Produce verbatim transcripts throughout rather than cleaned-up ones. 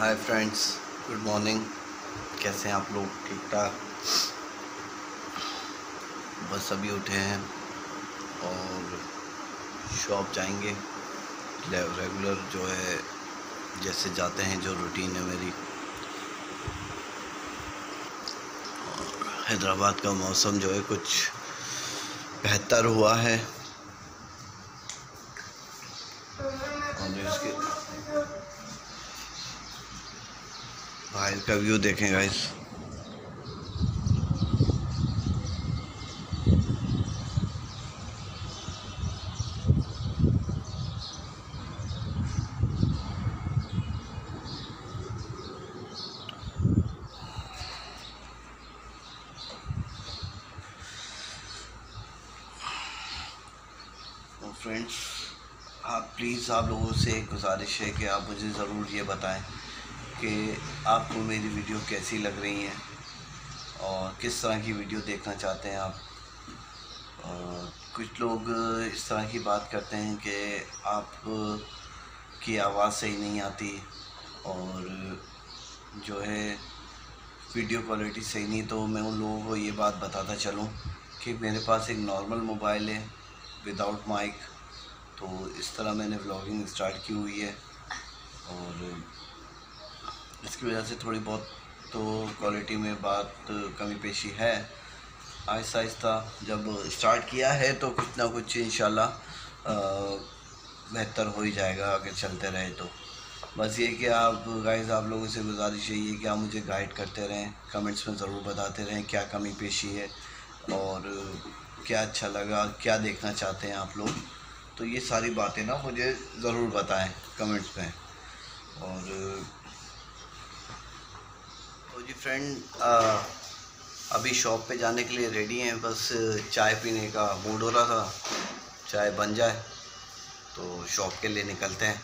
Hi friends, good morning. कैसे हैं आप लोग? ठीक ठाक। बस अभी उठे हैं और शॉप जाएंगे। रेगुलर जो है जैसे जाते हैं, जो रूटीन है मेरी। और हैदराबाद का मौसम जो है कुछ बेहतर हुआ है और इसके बाहर का व्यू देखें गाइस। फ्रेंड्स, आप प्लीज़ आप लोगों से एक गुजारिश है कि आप मुझे ज़रूर ये बताएं कि आपको मेरी वीडियो कैसी लग रही है और किस तरह की वीडियो देखना चाहते हैं आप। और कुछ लोग इस तरह की बात करते हैं कि आप की आवाज़ सही नहीं आती और जो है वीडियो क्वालिटी सही नहीं। तो मैं उन लोगों को ये बात बताता चलूँ कि मेरे पास एक नॉर्मल मोबाइल है विदाउट माइक। तो इस तरह मैंने व्लॉगिंग स्टार्ट की हुई है और इसकी वजह से थोड़ी बहुत तो क्वालिटी में बात कमी पेशी है। आहिस्ता आहिस्ता जब स्टार्ट किया है तो कुछ ना कुछ इंशाल्लाह बेहतर हो ही जाएगा अगर चलते रहे तो। बस ये कि आप गाइस, आप लोगों से गुजारिश यही है कि आप मुझे गाइड करते रहें, कमेंट्स में ज़रूर बताते रहें क्या कमी पेशी है और क्या अच्छा लगा, क्या देखना चाहते हैं आप लोग। तो ये सारी बातें ना मुझे ज़रूर बताएं कमेंट्स में। और तो जी फ्रेंड, अभी शॉप पे जाने के लिए रेडी हैं। बस चाय पीने का मूड हो रहा था, चाय बन जाए तो शॉप के लिए निकलते हैं।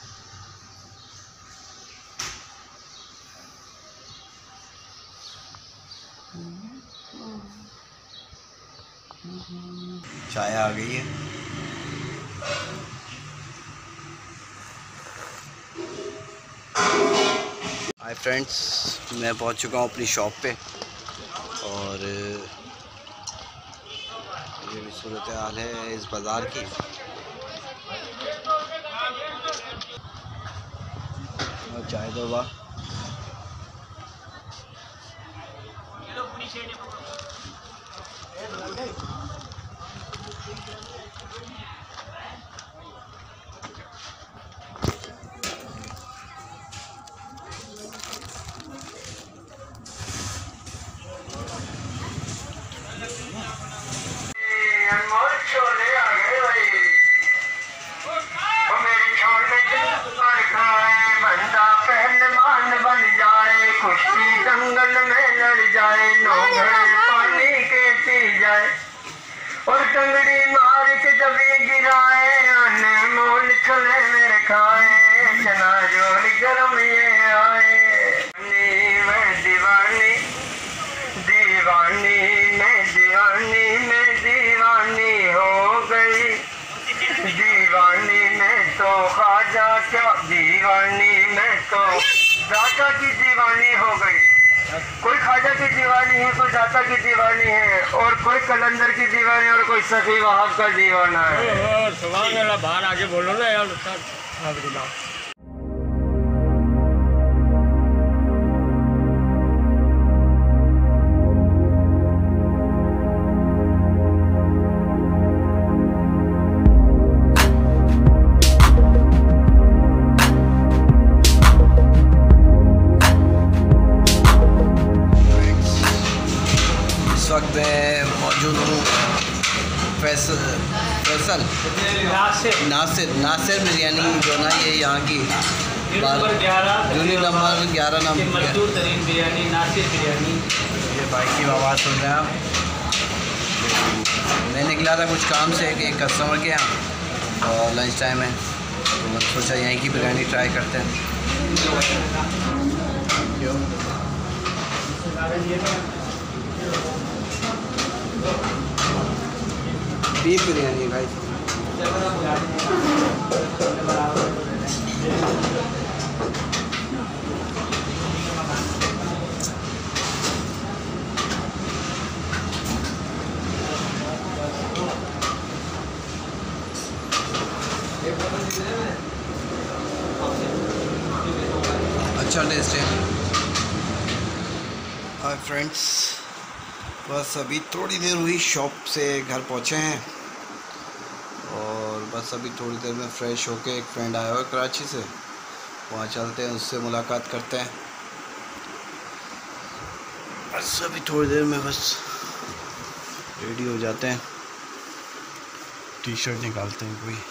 चाय आ गई है। हाय फ्रेंड्स, मैं पहुंच चुका हूं अपनी शॉप पे और ये भी सूरत हाल है इस बाज़ार की। और चाय दो बा। जंगल में लड़ जाए, नौगढ़ पानी के पी जाए और टंगड़ी मार के जब गिराए, अनमोल छोले मेरे खाए, चना जोड़ गरम ये आए। मैं दीवानी दीवानी मैं दीवानी मैं दीवानी हो गई, दीवानी मैं तो ख्वाजा क्या, दीवानी मैं तो दाता की दीवानी हो गई। कोई ख्वाजा की दीवानी है, कोई दाता की दीवानी है और कोई कलंदर की दीवानी और कोई सफी वहाब का दीवाना है। सुभान अल्लाह, बाहर आके बोलो ना यार। वक्त मैं मौजूद हूँ फैसल फैसल नासिर नासिर बिरयानी जो ना ये यहाँ की यूनिट नंबर ग्यारह नंबर मशहूर तरीन बिरयानी नासिर बिरयानी। ये भाई की आवाज़ सुन रहे हैं आप। मैं निकला था कुछ काम से कि एक कस्टमर के यहाँ और लंच टाइम है तो मैं सोचा यहीं की बिरयानी ट्राई करते हैं। क्यों बीफ बिरयानी भाई। अच्छा टेस्ट है। हाय फ्रेंड्स, बस अभी थोड़ी देर हुई शॉप से घर पहुँचे हैं और बस अभी थोड़ी देर में फ़्रेश होके एक फ्रेंड आया हुआ है कराची से, वहाँ चलते हैं, उससे मुलाकात करते हैं। बस अभी थोड़ी देर में बस रेडी हो जाते हैं, टी शर्ट निकालते हैं कोई।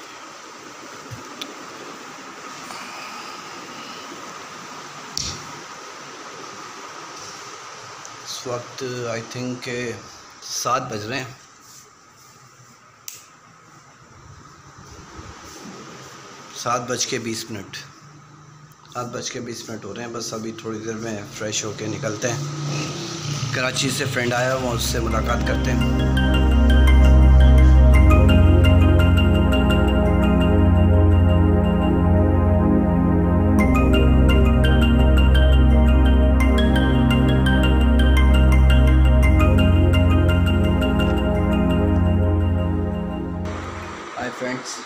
इस वक्त आई थिंक के सात बज रहे हैं। सात बज के बीस मिनट सात बज के बीस मिनट हो रहे हैं। बस अभी थोड़ी देर में फ़्रेश होके निकलते हैं। कराची से फ्रेंड आया हुआ, उससे मुलाकात करते हैं। हाय फ्रेंड्स,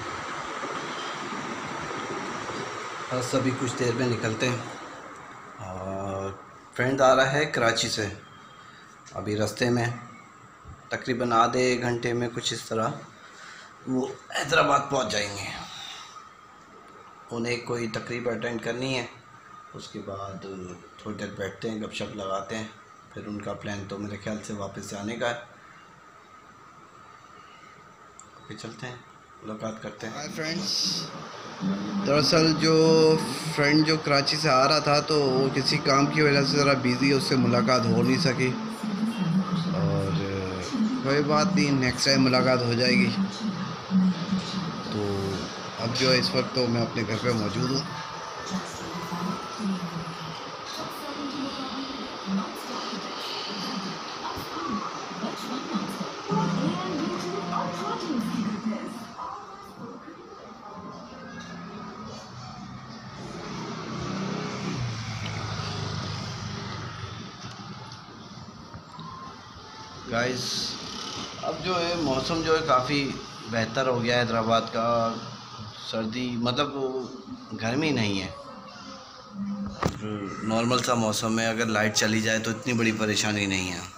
बस अभी कुछ देर में निकलते हैं और फ्रेंड आ रहा है कराची से। अभी रास्ते में तकरीबन आधे घंटे में कुछ इस तरह वो हैदराबाद पहुंच जाएंगे। उन्हें कोई तकरीब अटेंड करनी है, उसके बाद थोड़ी देर बैठते हैं, गपशप लगाते हैं, फिर उनका प्लान तो मेरे ख्याल से वापस जाने का है। ओके, चलते हैं, मुलाकात करते हैं। हाय फ्रेंड्स, दरअसल जो फ्रेंड जो कराची से आ रहा था तो वो किसी काम की वजह से ज़रा बिज़ी है, उससे मुलाकात हो नहीं सकी और कोई बात नहीं, नेक्स्ट टाइम मुलाकात हो जाएगी। तो अब जो है इस वक्त तो मैं अपने घर पे मौजूद हूँ। गाइस, अब जो है मौसम जो है काफ़ी बेहतर हो गया है हैदराबाद का। सर्दी मतलब गर्मी नहीं है, नॉर्मल सा मौसम है। अगर लाइट चली जाए तो इतनी बड़ी परेशानी नहीं है।